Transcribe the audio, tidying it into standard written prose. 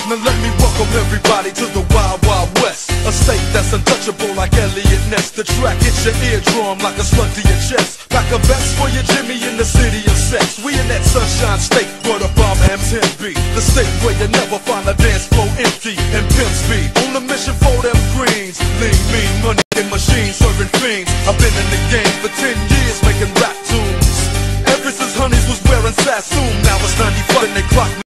Now let me welcome everybody to the Wild Wild West, a state that's untouchable like Elliot Ness. The track hits your eardrum like a slug to your chest. Pack a vest for your Jimmy in the city of sex. We in that sunshine state where the bomb M10B, the state where you never find a dance floor empty and pimp speed. On a mission for them greens, lean, mean, money in machines, serving fiends. I've been in the game for 10 years making rap tunes. Ever since Honeys was wearing Sassoon, now it's 95 and they clock me